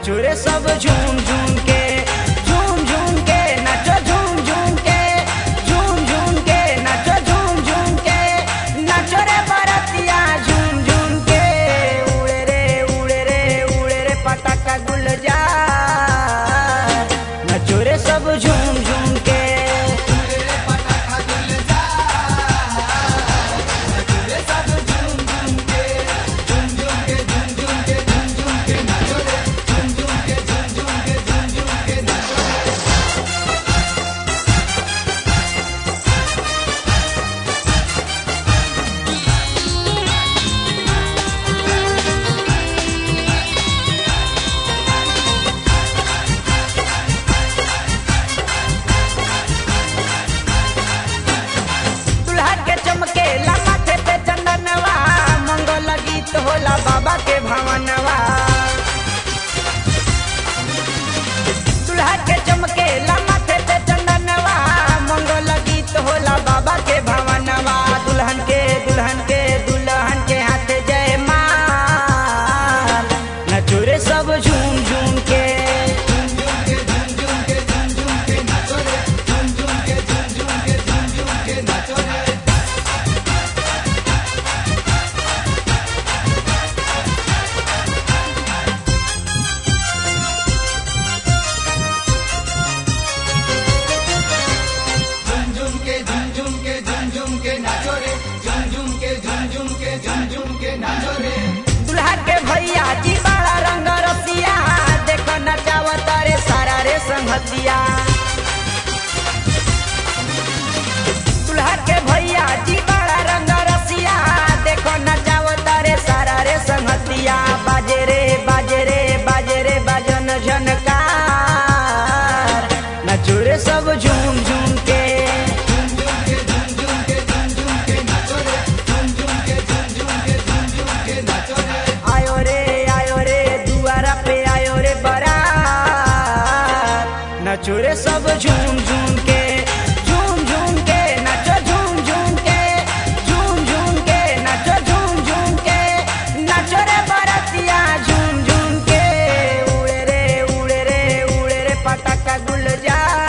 नाचो रे सब झूम झूम के, झूम झूम के नाचो, झूम झूम के, झूम झूम के नाचो, झूम झूम के नाचो रे बरतिया झूम झूम के। उड़े रे उड़े रे उड़े रे पटाखा गुलजार, नाचो रे सब झूम झूम के। होला बाबा के भवनवा, दुल्हा के चमके माथे पे चंदनवा, मंगल गीत होला बाबा के भवनवा। दुल्हन के दुल्हन के दुल्हन के हाथ जय माल, नचो रे सब झूम झूम के। दुल्हा के भैया जी बड़ा रंग रसिया, देखो नचावत रे सारा रे संगतिया। दुल्हा के भैया जी बड़ा रंग रसिया, देखो नचावत रे सारा रे संगतिया। बाजे रे बाजे रे बाजे रे बाजन झनकार, नचो रे सब झूम झूम के। नचो रे सब झूम झूम के, झूम झूम के नाचो, झूम झूम के, झूम झूम के नाचो, झूम झूम के नाचो रे बरतिया झूम झूम के। उड़े रे उड़े रे उड़े रे पटाखा गुलजार,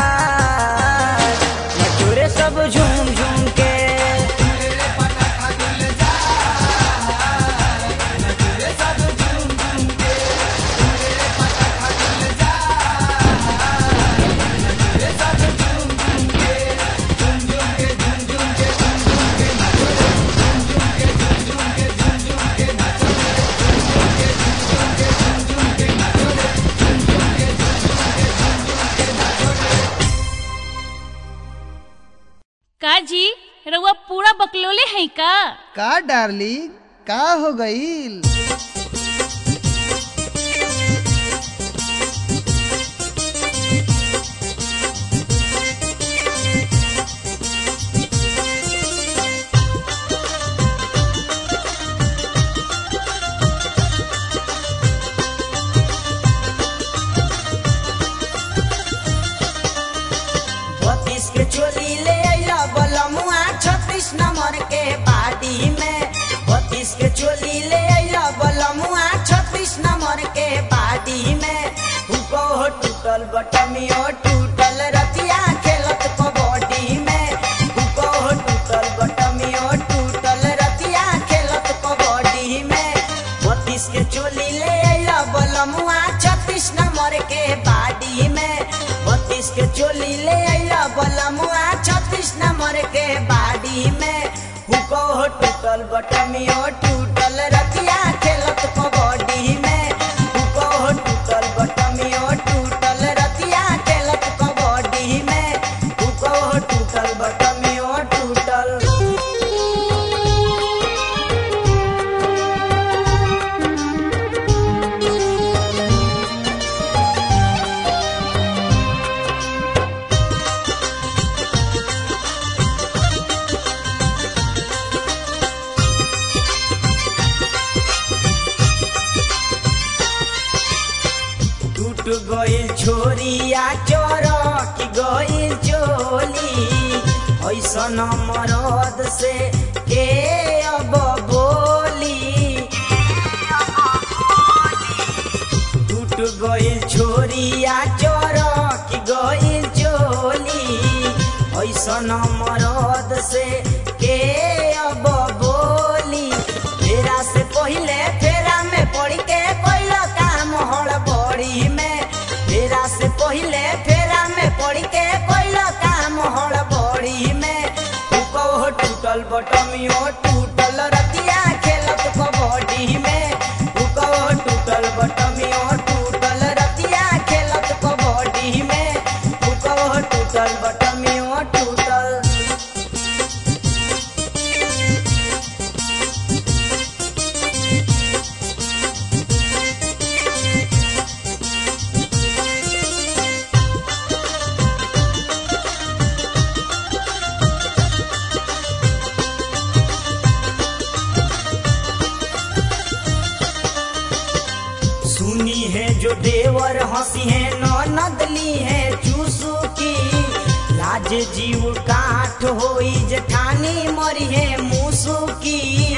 नचो रे सब झूम झूम के। का जी रउआ पूरा बकलोले है का डार्लिंग का हो गईल? के चोली ले आइला बलमुआ 36 नंबर के बाड़ी में, 32 के चोली ले आइला बलमुआ 36 नंबर के बाड़ी में। हुको हो टूटल बटमियो टूटल रतिया खेलत कबड्डी में, हुको हो टूटल बटमियो टूटल रतिया खेलत कबड्डी में। 32 के चोली ले आइला बलमुआ 36 नंबर के बाड़ी में, 32 के चोली ले आइला बलमुआ 36 नंबर के बाड़ी में। हुको हो टूटल बटमियो टूटल रतिया खेलत कबड्डी में, हुको हो टूटल बटमियो टूटल रतिया खेलत कबड्डी में, हुको हो टूटल बटमियो टूटल। गइल छोरिया चोरक गइल चोली, ऐसन मरद से के अब बोली। टूट गइल छोरिया चरक गइल चोली ऐसन मरद से के अब बोली। फेरा से पहिले फेरा में पड़ के कोई काम हड़बड़ी में। फेरा से पहिले फेरा में पड़ के कोई काम हड़बड़ी में। कहो टूटल बटमियो टूटल रतिया खेलत कबड्डी में। कहो टूटल बटमियो टूटल रतिया खेलत कबड्डी में। कहो टूटल बटमियो टूटल। सुनी है जो देवर हंसी है ननदली है चूसुकी। लाज जीव काठ होई जेठानी मरी है मुसुकी।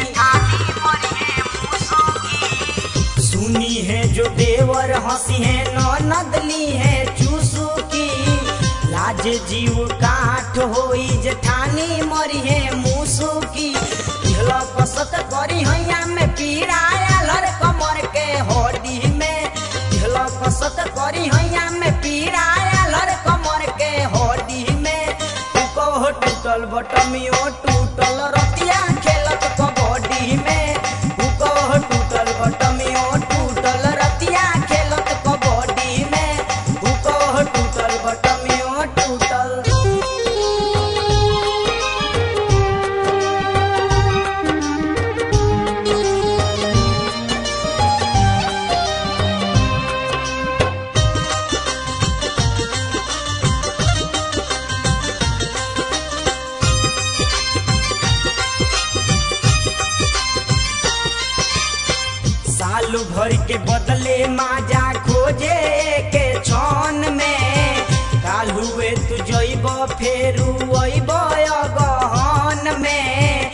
सुनी है जो देवर हंसी है ननदली है चूसुकी। लाज जीव काठ होई जेठानी मरी है मुसुकी। कसत करी हैया में पीड़ाया लर कमर के हड्डी में। कसत करी हैया में पीड़ाया लर कमर के हड्डी में। कहो टूटल बटमियो टूटल रतिया खेलत कबड्डी में। कहो टूटल बटमियो टूटल रतिया खेलत कबड्डी में। कहो टूटल बटमियो टूटल। सालू भर के बदले माजा खोजे के छन में। कालुए तू जइब फेरू अइब गहन में।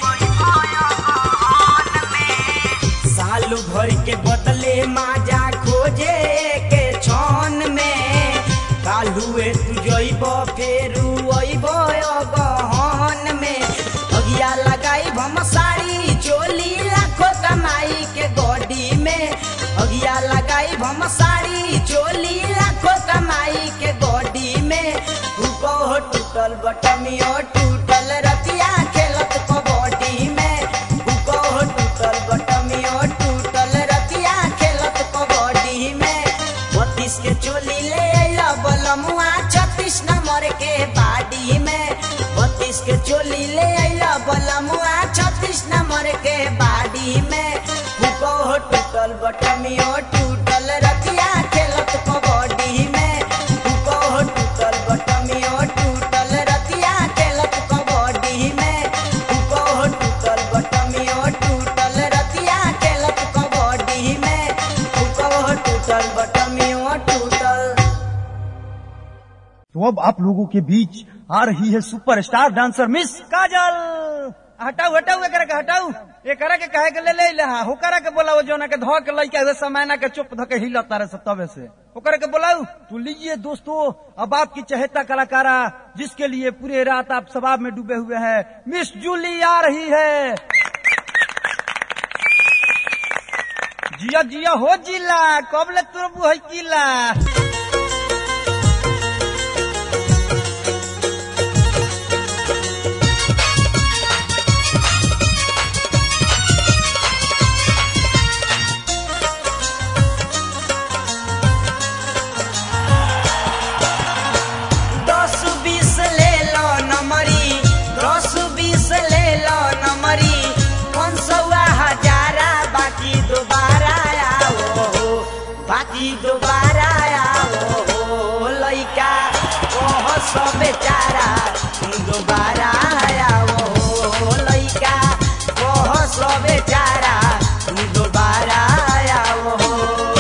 सालू भर के बदले माजा खोजे के छन में। कालुए तू जइब फेरू अइब गहन में। अगिया लगाई भम साड़ी चोली लाखों कमाई के गोडी में। अगिया लगाई भम साड़ी चोली लाखों कमाई के गोडी में। कहो टूटल बटमियो टूटल रतिया खेलत कबड्डी में। कहो टूटल बटमियो टूटल रतिया खेलत कबड्डी में। 32 के चोली ले अइला बलमुआ 36 नंबर के बाडी में। 32 के चोली ले अइला बलमुआ 36 नंबर के बाडी में। कहो टूटल बटमियो टूटल रतिया खेलत कबड्डी में। कहो टूटल बटमियो टूटल रतिया खेलत कबड्डी में। कहो टूटल बटमियो टूटल रतिया खेलत कबड्डी में। कहो टूटल बटमियो टूटल। तो अब आप लोगों के बीच आ रही है सुपरस्टार डांसर मिस काजल। हटाऊ हटाऊ एकरा के हटाऊ। एकरा के कहे के ले ले होकरा के बोलाओ जोना के धो के लइका हुए समाना के चुप धके हिलत तारे से तबे से ओकरा के बोलाऊ। तो लीजिए दोस्तों अब आपकी चहेता कलाकारा जिसके लिए पूरे रात आप शबाब में डूबे हुए हैं मिस जूली आ रही है। जिया जिया हो जिला कब ले तुरबू है किला। दोबारा आओ हो लइका ओह सब बेचारा दोबारा आओ हो लइका ओह सब बेचारा दोबारा आओ हो।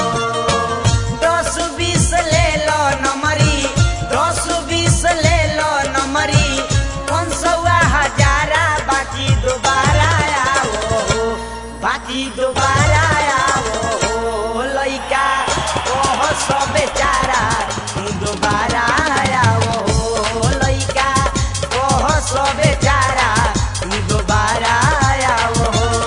10-20 ले लो नंबरी 10-20 ले लो नंबरी 500 हजारा बाकी दोबारा आओ हो बाकी दोबारा आओ हो लइका ओह सो बेचारा दोबारा आओ लइका कह सो बेचारा दोबारा आओ।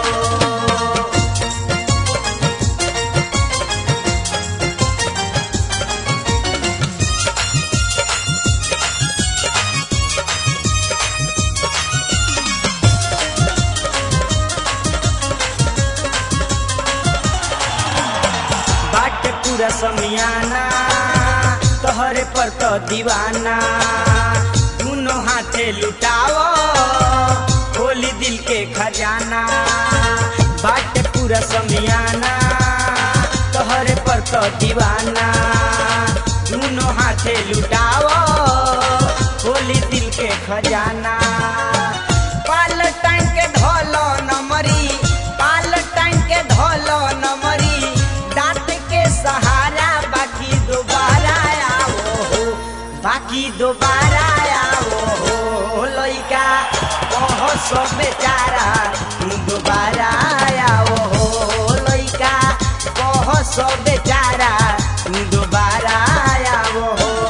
बाट पूरा समियाना तोहरे पर तो दीवाना दोनों हाथे लुटाओ खोली दिल के खजाना। बाट पूरा समियाना तोहरे पर तो दीवाना दोनों हाथे लुटाओ खोली दिल के खजाना। पाल टांग के धोलो नमरी पाल टांग के धोलो नमरी दांत के सहारा बाकी दोबारा आओ बाकी दोबारा आओ लइका कह सो बेचारा दोबारा आओ लइका कह सो बेचारा दोबारा आओ।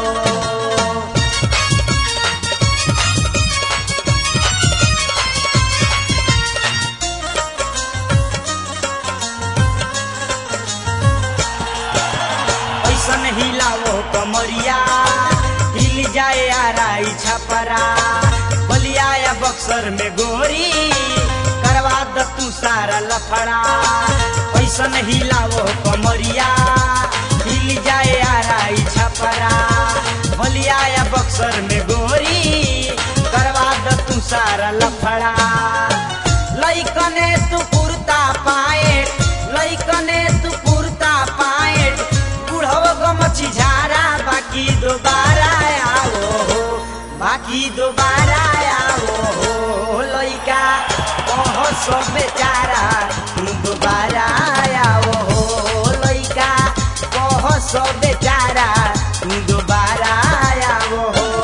ऐसन हिलाओ कमरिया हिल जाए आराई छपरा बलिया या बक्सर में गोरी करवा द तू सारा लफड़ा। ऐसन हिलाओ कमरिया हिल जाए आराई छपरा बलिया या बक्सर में गोरी करवा द तू सारा लफड़ा। लइकने तू कुर्ता पाएट लइकने तू कुर्ता पाएट बुढ़व गमछी झारा बाकी दोबारा आओ बाकी दोबारा आओ लइका कह सो बेचारा दोबारा आओ लइका कह सो बेचारा दोबारा आओ।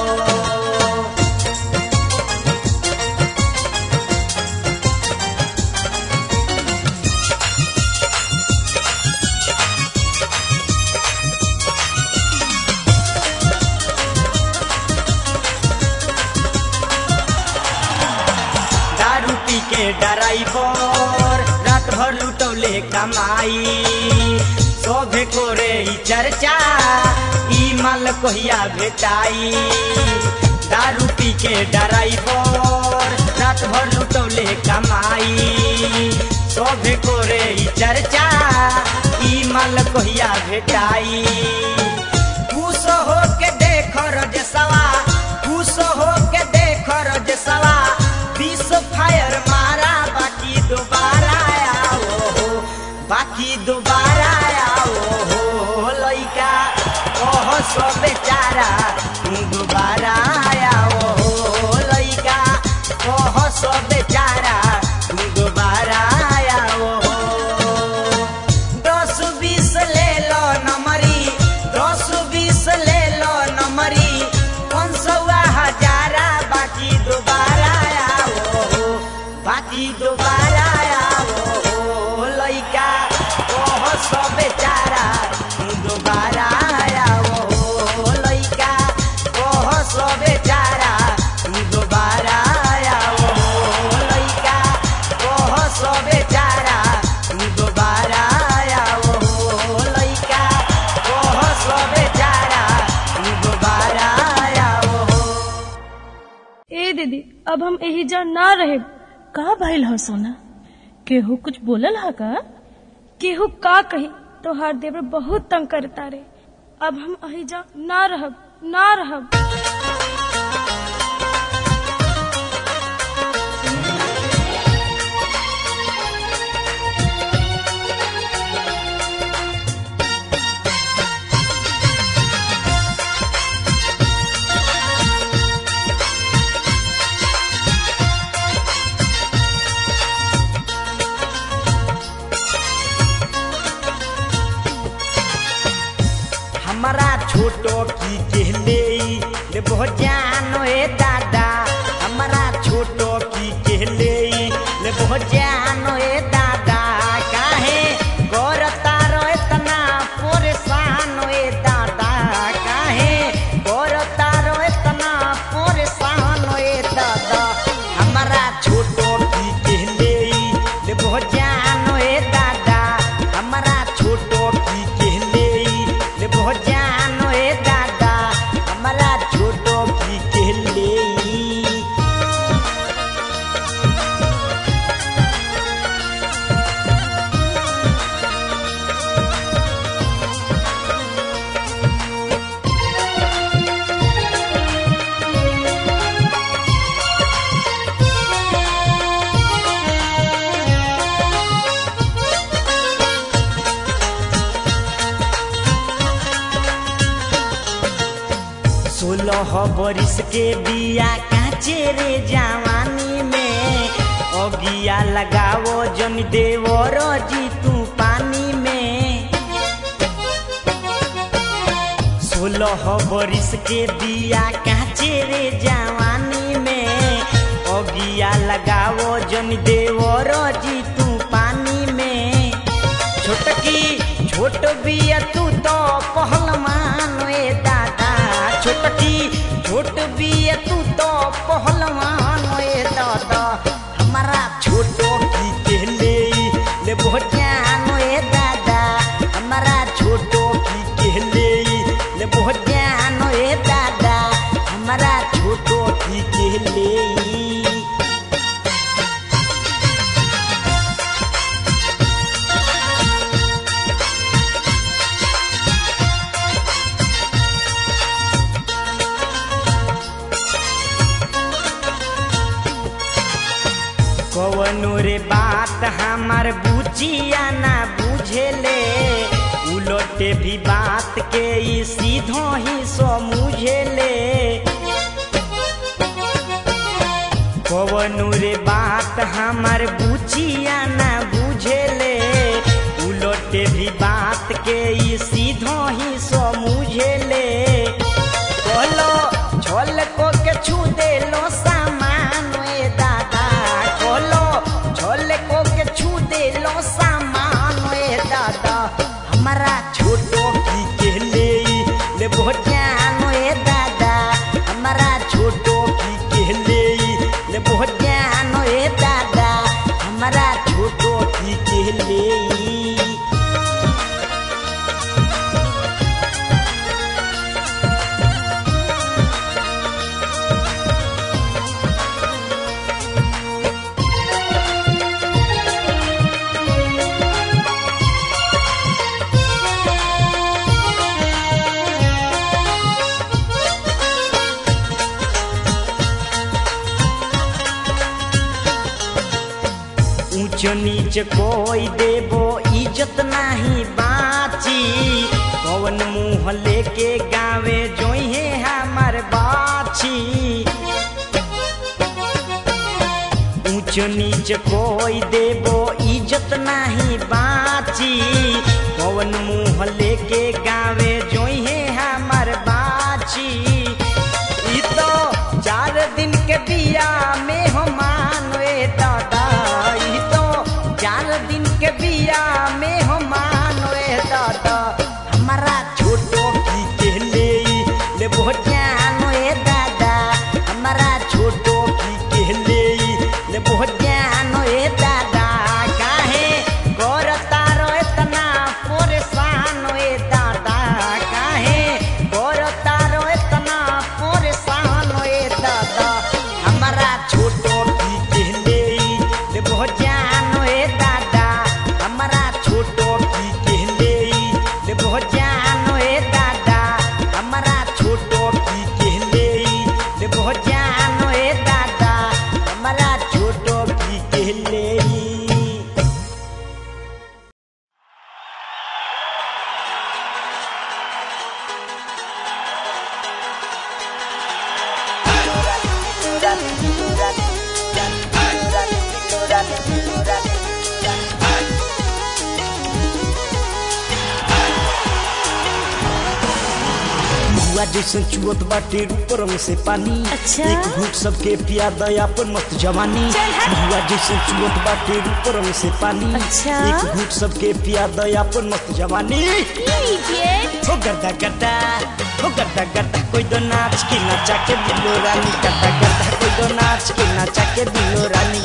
दारू पी के ड्राइवर रात भर लुटौले कमाई शोभे कोरे ई चर्चा ई माल कहिया भेटाई। दारू पी के ड्राइवर रात भर लुटौले कमाई शोभे कोरे ई चर्चा ई माल कहिया भेटाई। खुश हो के देख रजसवा खुश हो के देख रजसवा 20 फायर मारा बाकी दोबारा आओ बाकी दोबारा आओ लइका कह सो बेचारा दोबारा आओ लइका कह सो बेचारा दोबारा आओ। 10-20 ले लो नमरी 10-20 ले लो नमरी 500,000 बाकी दोबारा आओ बाकी दोबारा आओ लइका कह सो बेचारा दोबारा आओ लइका कह सो बेचारा दोबारा आओ लइका कह सो बेचारा दोबारा आओ लइका कह सो बेचारा दोबारा आओ। ए दीदी अब हम यही जा ना रहे का भइल हो सोना केहू कुछ बोलल हा का केहू का कही तोहार देवर बहुत तंग करता रे अब हम यही जा ना रहब। हमारा छोटो की कहले ले बहुत जानो ए दादा हमारा छोटो की कहले ले बहुत जानो ए दादा काहे गोरता रो इतना परेशान ए 16 बरिस के बिया काचे रे जवानी में अगिया लगावो जन देवर जी तू पानी में 16 बरिस के बिया काचे रे जवानी में अगिया लगावो जन देवर जी तू पानी में छोटकी छोट बिया तू तो पहलवान ए दादा छोटकी छोट बिया तू तो पहलवान ए दादा हमारा छोटो की कहले ले भोजान ए दादा हमारा छोटो की कहले ले भोजान ए दादा हमारा छोटो की कहले कवनो रे बात हमार बुझिया ना बुझेले उलटे भी बात के ई सीधो ही समझेले कवनो रे बात हमार बुझिया ना बुझेले उलटे भी बात के ई सीधो ही समझेले बोलो छोल को के छू दे लो सामान ए दादा बोलो छोल को के छू दे लो सामान ए दादा हमारा छोटो की कहले ले भोजान ए दादा हमारा छोटो की कहले ले भोजान ए दादा हमारा छोटो की कहले ऊंच नीच कोई देबो इज्जत नहीं बाची कौन मुँह लेके गावे जोहे हमार बाची ऊंच नीच कोई देबो इज्जत नहीं बाची कौन मुँह लेके गावे जोहे हमार बाची ई तो 4 दिन के बिया में हम मानवे दादा 4 दिन के बिया में हम मानवे दादा हमारा छोटो की कहले ले भोजान ए दादा हमारा छोटो की कहले ले भोजान ए दादा काहे करता रो इतना परेशान ए दादा काहे करता रो इतना परेशान ए दादा हमारा छोटो की कहले ले भोजान ए दादा हमारा छोटो की कहले ले भोजान ए दादा हमारा छोटो की कहले ले भोजान ए दादा हमारा छोटो की कहले बुआ जैसे चुअत बाटे ऊपर से पानी अच्छा? एक घूट सबके पिया दया पर मत जवानी बुआ जैसे चुअत बाटे ऊपर से पानी अच्छा? एक घूट सबके पिया दया पर मत जवानी हो गर्दा गर्दा हो गर्दा गर्दा कोई दो नाच के नचा के दिलो रानी गर्दा गर्दा कोई दो नाच के नचा के दिलो रानी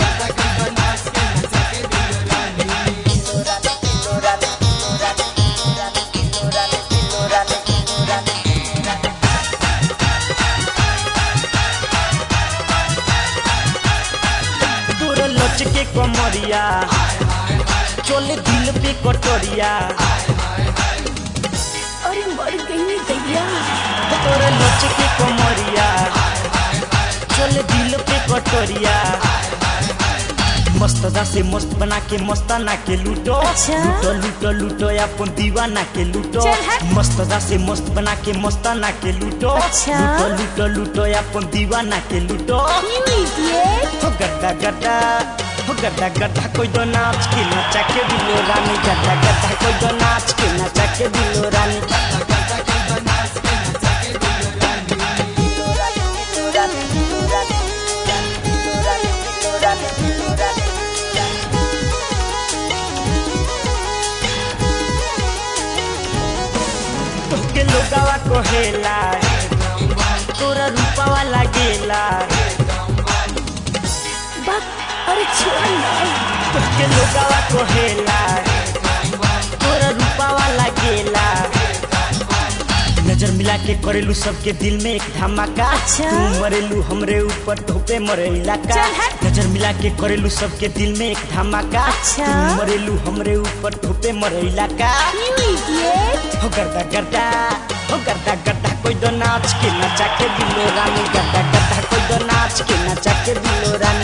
के कमरिया चोले दिल पे कटोरिया अरे मर गई दैया तोरे लच के कमरिया चोले दिल पे कटोरिया मस्तदा से मस्त बना के मस्ताना के लूटो। लूटो लूटो लूटो अपन दीवाना के लूटो। मस्तदा से मस्त बना के मस्ताना के लूटो। लूटो लूटो लूटो अपन दीवाना के लूटो। हो गड्ढा गड्ढा, हो गड्ढा गड्ढा कोई दो नाच के नचा के दिलो रानी। गड्ढा गड्ढा कोई दो नाच के नचा के दिलो रानी। तोके लोगावा कहेला तोरा रूपावा लागेला। अरे तोके लोगावा कहेला तोरा रूपावा लागेला। नजर मिला के करेलू सबके दिल में एक धमाका। तू मरेलू हमरे ऊपर धोपे मरेला का। नजर मिला के करेलू सबके दिल में एक धमाका। तू मरेलू हमरे ऊपर धोपे मरेला का। हो गड्ढा गड्ढा, हो गड्ढा गड्ढा कोई दो नाच के नचा के दिलो रानी। गड्ढा गड्ढा कोई दो नाच के नचा के दिलो रानी।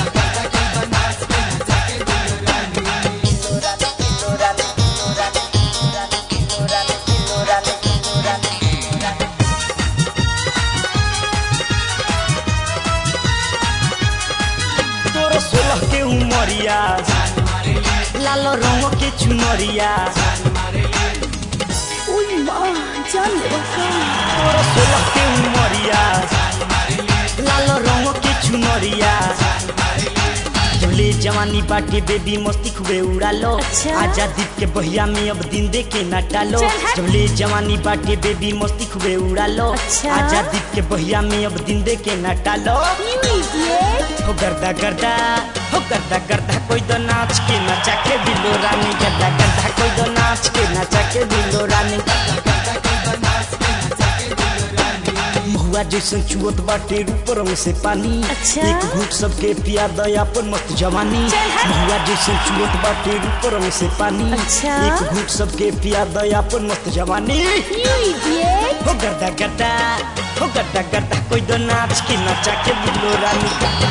तोरो 16 के उमरिया लाल रंग के चुनरिया। तोरो 16 के उमरिया लाल रंग के चुनरिया। जबले जवानी बाटे बेबी मस्ती खूबे उड़ा लो। आजा दीप के बहिया में अब दिन दे के न टालो। जबले जवानी बाटे बेबी मस्ती खूबे उड़ा लो। आजा दीप के बहिया में अब दिन दे के न टालो। हो गर्दा गर्दा, हो गर्दा गर्दा कोई दो नाच के नचा के दिलो रानी। गर्दा गर्दा कोई दो नाच के नचा के दिलो रानी। महुआ जैसन चुअत बाटे रूप रंग से पानी। एक घूट सबके पिया दया पर मस्त जवानी। महुआ जैसन चुअत बाटे रूप रंग से पानी। एक घूट सबके पिया दया पर मस्त जवानी। हो गर्दा गर्दा, हो गर्दा गर्दा कोई दो नाच के नचा के दिलो रानी।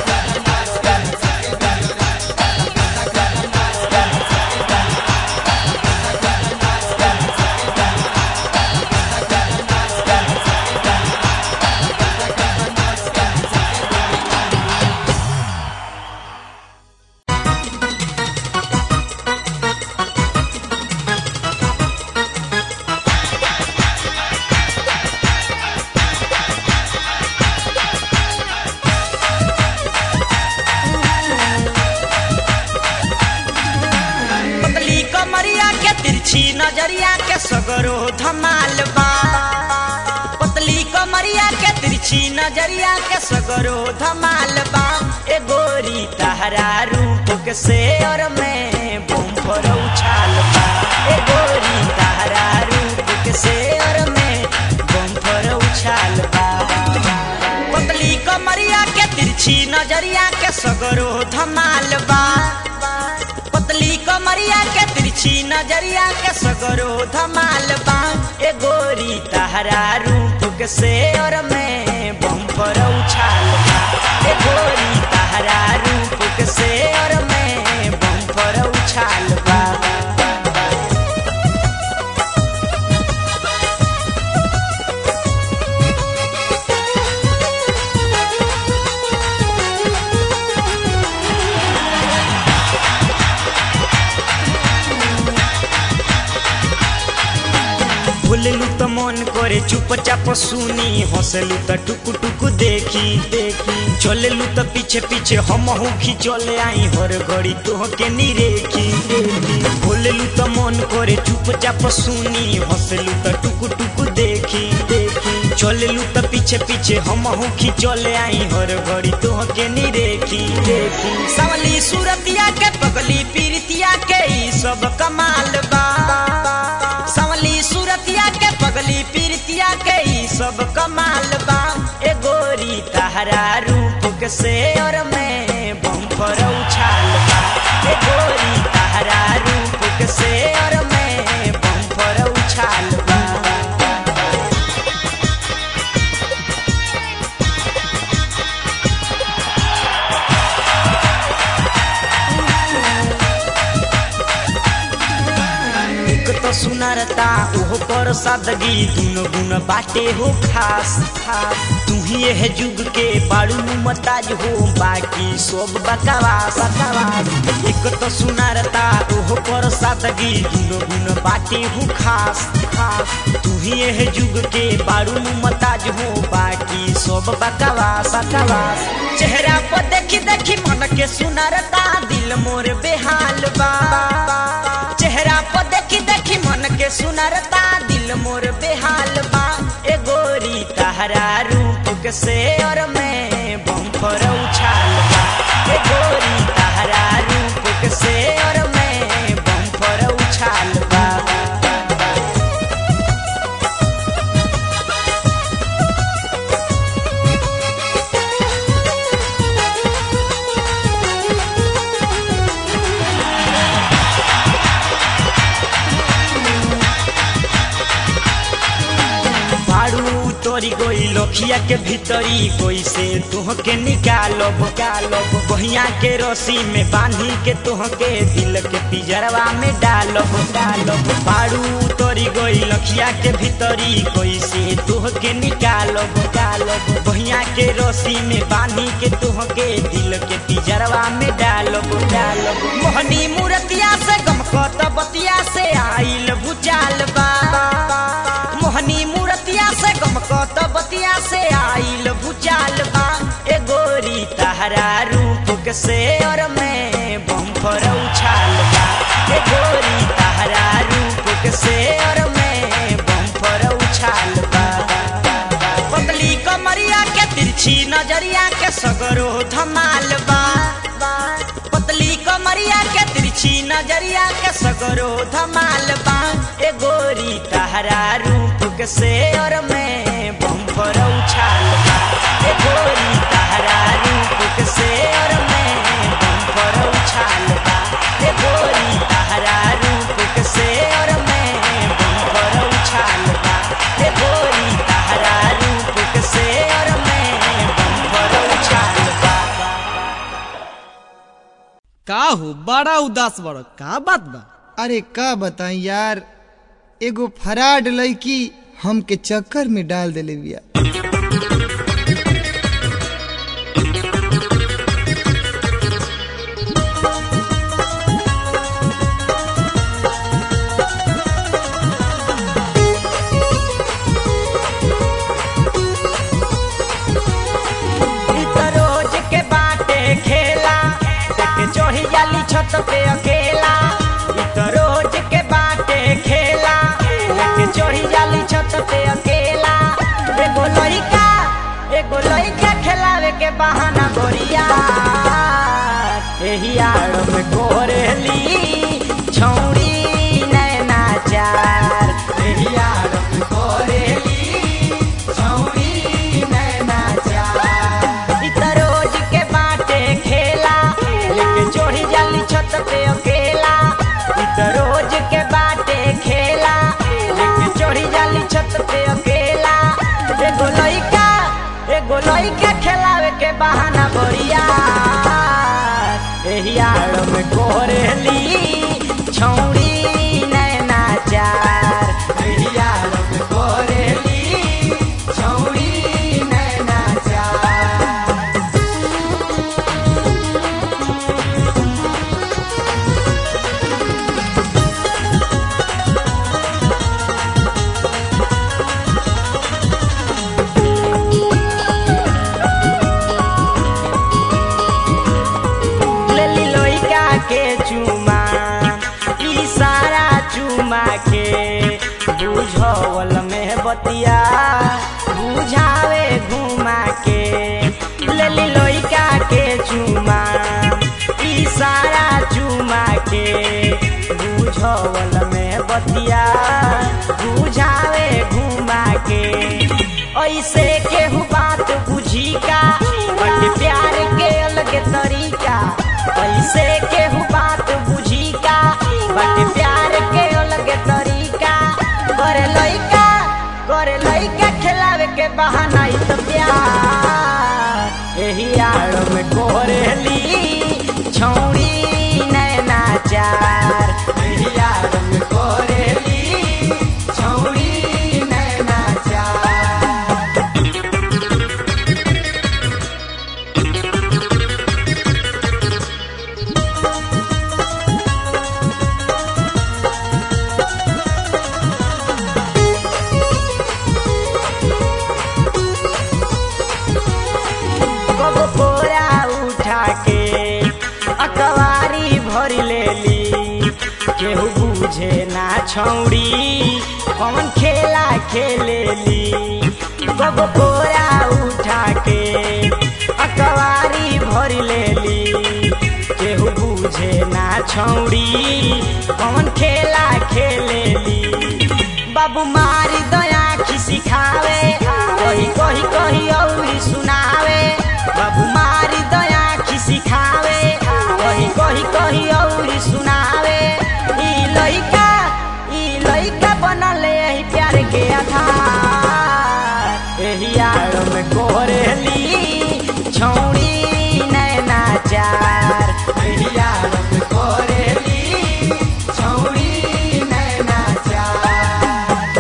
नजरिया के सगरो धमाल बा। पतली कमरिया के तिरछी नजरिया के सगरो धमाल बा। ए गोरी तहरा रूप के शेर में बम पर उछाल बा। ए गोरी तहरा रूप के शेर में बम पर उछाल बा। पतली कमरिया के तिरछी नजरिया के सगरो धमाल बा। पतली कमरिया के तिरछी नजरिया के सगरो धमाल बा। ए गोरी तहरा रूप के शेर में बम पर उछाल बा। ए गोरी तहरा रूप के शेर में बम पर उछाल बा। बोलेलू तो मन करे चुपचाप सुनी। हंसलू तो टुकु टुकु देखी देखी। चलेलू तो पीछे पीछे हम खिंचले आई हर घड़ी तोहके निरेखी। बोलेलू तो मन करे चुपचाप सुनी। हंसलू तो टुकु टुकु देखी देखी। चलेलू तो पीछे पीछे हम खिंचले आई हर घड़ी तोहके निरेखी देखी। सावली सूरतिया के पगली पीरितिया के ई सब कमाल बा। सावली सूरतिया के पगली पीरितिया के ई सब कमाल बा। ए गोरी तहरा रूप के शेर में बम पर उछाल बा। ए गोरी तहरा रूप के शेर में बम पर उछाल बा। सुनारता ओहो पर सादगी दुनो गुण बाटे हो खास खास। तू ही यह जुग के बाड़ू मुमताज हो बाकी सब बकवास बकवास। एक तो सुनारता ओहो पर सादगी दुनो गुण बाटे हो खास खास। तू ही यह जुग के बाड़ू मुमताज हो बाकी सब बकवास बकवास। चेहरा पर देखी देखी मन के सुनारता दिल मोर बेहाल बा। चेहरा पर देखी देखी मन के सुनारता दिल मोर बेहाल बा। ए गोरी तहरा रूप के से और मैं बम पर उछाल बा। ए गोरी तहरा रूप के से और मैं बम पर उछाल बा। तोरी गोई लोखिया के भीतरी कोई से तुह के निकालब कालब। बहिया के रस्सी में बांधी के तुह के दिल के पिजरवा में डालब डालब। बाड़ू तोरी गोई लोखिया के भीतरी कोई से तुह के निकालब कालब। बहिया के रस्सी में बांधी के तुह के दिल के पिजरवा में डालब डालब। मोहनी मूर्तिया से गमकत बतिया से आइल भूचाल बा। मोहनी मूर्तिया से गमकत बतिया से आइल भूचाल बा। ए गोरी तहरा रूप के से और मैं बम पर उछाल बा। ए गोरी तहरा रूप के से और मैं बम पर उछाल बा। पतली कमरिया के तिरछी नजरिया के सगरो धमाल बा। पतली कमरिया के तिरछी नजरिया के सगरो धमाल बा। ए गोरी तहरा रूप के से और मैं बम पर उछाल बा। ए गोरी तहरा रूप के से और मैं बम पर उछाल बा। ए गोरी तहरा रूप के से और मैं बम पर उछाल बा। ए गोरी तहरा रूप के से और मैं बम पर उछाल बा। का हो बड़ा उदास बड़ का बात बा? अरे का बताई यार, एगो फराड लड़की हमके चक्कर में डाल देले बिया। रोज के बाटे खेला चढ़ी जाली छत पे अकेला। रोज के बाटे खेला चढ़ी जाली छत पे अकेला। एगो लइका खेलावे के बहाना गोरिया एही आड़ में कोरेली छौड़ी नैना चार। एही आड़ में कोरेली छौड़ी नैना चार। रोज के बाटे खेला लेके चढ़ी जाली छत पे अकेला। रोज के बाटे खेला लेके चढ़ी जाली छत पे अकेला। एगो लइका खेलावे के बहाना गोरिया एही आड़ में कोरेली छौड़ी नैना चार। एही आड़ में कोरेली छौड़ी नैना चार। के चुमा इशारा चुमा के बुझवल में बतिया बुझावे घुमा के। लेली लइका के चुमा इशारा चुमा के बुझवल में बतिया बुझावे घुमा के। ऐसे केहू बात बुझी का बट प्यार के अलग तरीका। ऐसे केहू बात बुझी का बट प्यार के अलग तरीका। करे लइका खिलावे के बहाना ही तो प्यार एही आड़ में कोरेली छौड़ी नैना चार। एही आड़ में कोरेली केहू बूझे ना छौड़ी कौन खेला खेलेली कब कोरा उठा के अकवारी भर लेली केहू बूझे ना छौड़ी कौन खेला खेलेली बाबू मारी दया खिसी खावे कही कही कही औरी सुनावे बाबू मारी दया खिसी खावे कही कही कही औरी सुनावे ई लइका बनल यही प्यार के आधार एही आड़ में कोरेली छौड़ी नैना चार एही आड़ में कोरेली छौड़ी नैना चार।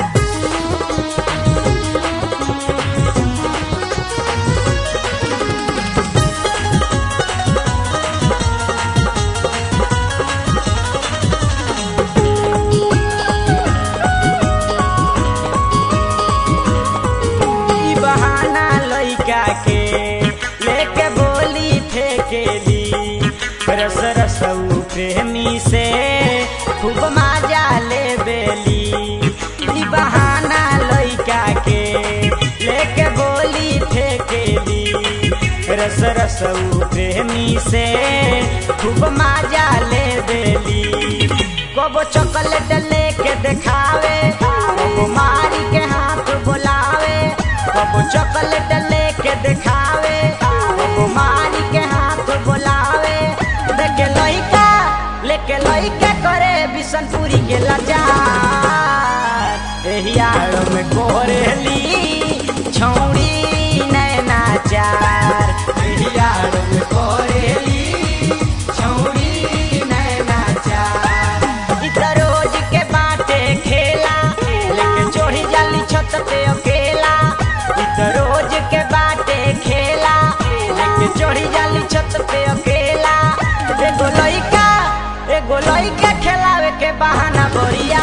बहाना लइका के लेके बोली फेंकेली रस रसऊ प्रेमी से खूब मजा ले बेली ई बहाना लइका के लेके बोली फेंकेली रस रसऊ प्रेमी से खूब मजा ले बेली कबो चॉकलेट लेके देखावे कबो मारी के हाथ बोलावे कबो चॉकलेट लेके देखावे कबो मारी के हाथ बोलावे देखे लइका करे बिशनपुरी के लाचार एही आड़ में कोरेली छौड़ी नैना चार एही आड़ में कोरेली छौड़ी नैना चार इत रोज के बाटे खेला लेके चोरी जाली छत पे अकेला रोज के बाटे खेला लेके चढ़ी जाली छत पे अकेला एगो लइका खेलावे के बहाना बोरिया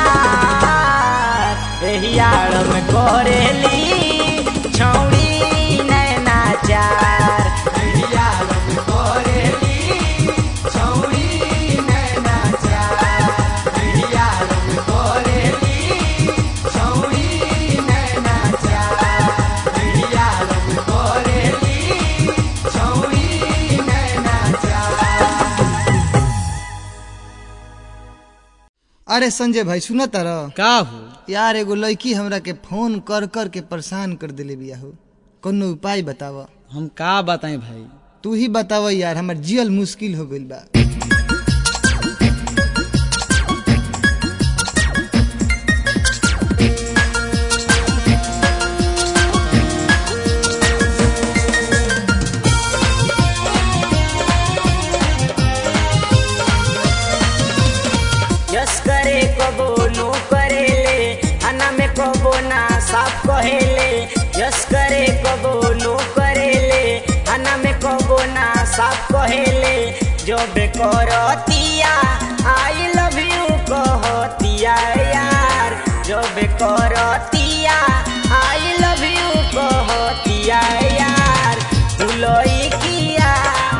एही आड़ में कोरेली छौड़ी नैना चार एही आड़ में कोरेली छौड़ी नैना चार एही आड़ में कोरेली छौड़ी नैना चार एही आड़ में कोरेली छौड़ी नैना चार। अरे संजय भाई सुन तारा का हो यार एगो लड़की हमरा के फोन कर कर के परेशान कर दिले बिया हो कोनो उपाय बतावा। हम का बताएं भाई तू ही बतावा यार हमर जियल मुश्किल हो गइल बा। यस करे कबो नो करेले अना में कबो ना साफ कहेले यस करे कबो नो करेले अना में कबो ना साफ कहेले जो बेकरतिया आई लव यू कहतिया यार जो बेकरतिया आई लव यू कहतिया यार उलइकिया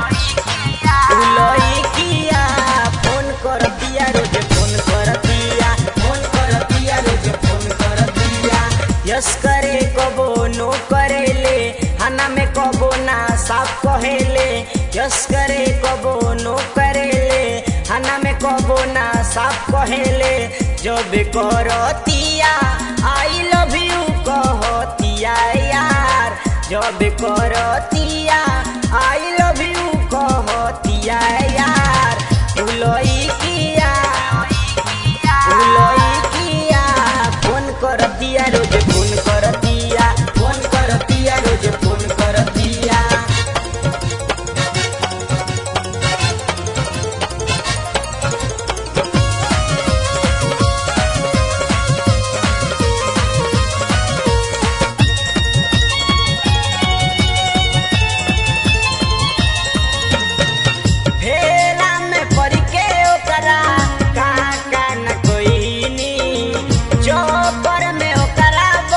फोन करतिया रोज फोन करतिया रोज फोन करतिया यस करे कबो नो करेले हना में कबो ना साफ कहेले यस करे कबो नो करेले हना में कबो ना साफ कहेले जब करतिया आई लव यू कहतिया यार जब करतिया आई लव यू कहतिया यार उलइकिया फोन करतिया रोज फोन करतिया रोज फोन करतिया। फेरा में पड़ के ओकरा का न कोई नी चौपर में ओकरा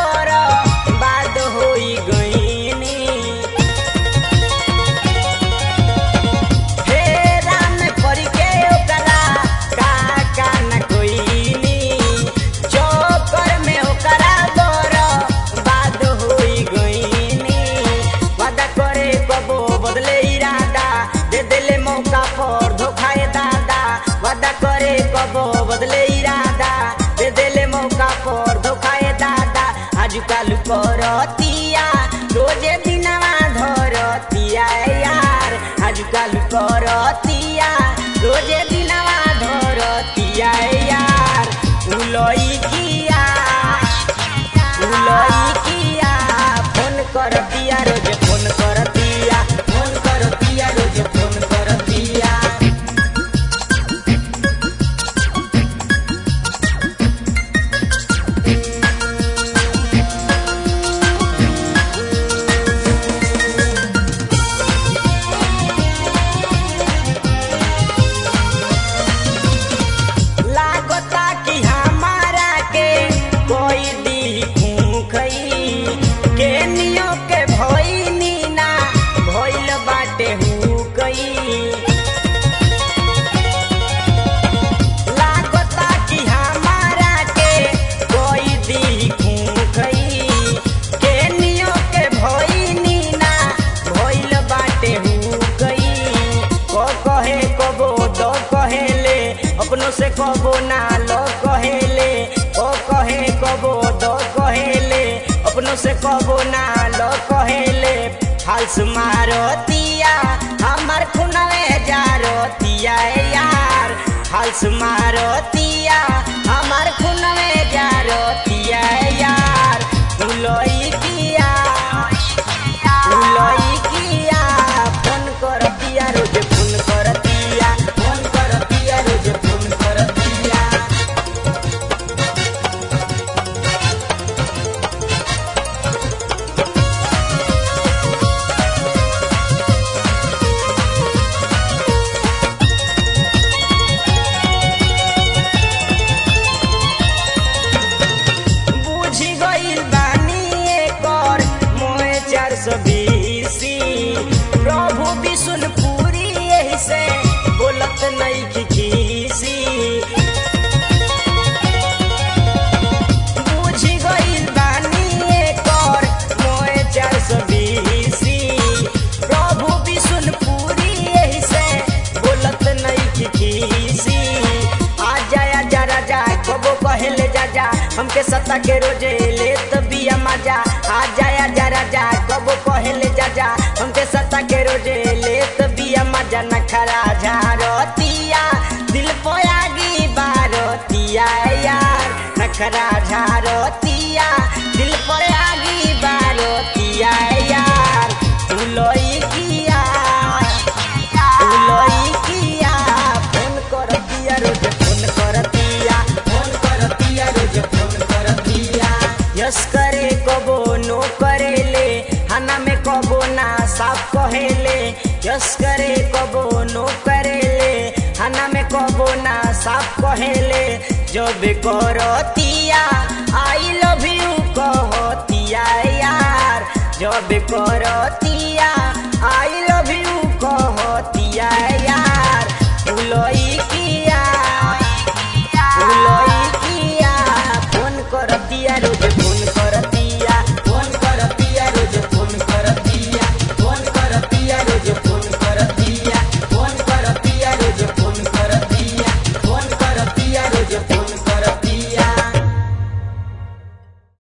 आजुकालू करतिया रोजे दिनवा धरतिया यार आजुकालू करतिया रोजे दिनवा धरतिया यार उलई किया फोन करतिया रोज फोन करतिया रोज फोन करतिया लागता कि हमारा के कोई दी खूखई के नियो के भइनी ना भइल बाटे हुकई लागता कि हमारा के कोई दी खूखई के नियो के भइनी ना भइल बाटे हुकई को कहे कबो दो कहेले अपनों से कबो ना लो कहेले ओ कहे कबो दो कहेले अपनों से कबो ना लो कहेले फाल्स मारतिया हमार खुनवे जारतिया यार फाल्स मारतिया हमार खुनवे जारतिया यार उलई किया फोन करतिया रोज फोन करतिया रोज फोन करतिया बुझी गइल बानी एकर मोहे 420 प्रभु विष्णुपुरी यही से बोलत नहीं खिखीसी बुझी गइल बानी एकर मोहे 420 प्रभु विष्णुपुरी यही से बोलत नहीं खिखीसी आ जाया जरा जा कबो कहले जा हमके सत्ता के रोजे ले तबिया मजा आ जाया जरा जा कबो कहले जा हमके सत्ता के रोजे ले तबिया मजा नखरा झारतिया दिल पोयागी बारतिया यार नखरा झारतिया दिल पोयागी बारतिया यार उलई किया फोन करतिया रोज फोन करतिया रोज फोन करतिया यस करे कबो नो करेले हना में कबो ना साफ कहेले यस करे कबो नो करेले हना में कबो ना साफ कहेले जब करतिया आई लव यू कहतिया यार जब करतिया आई लव यू कहतिया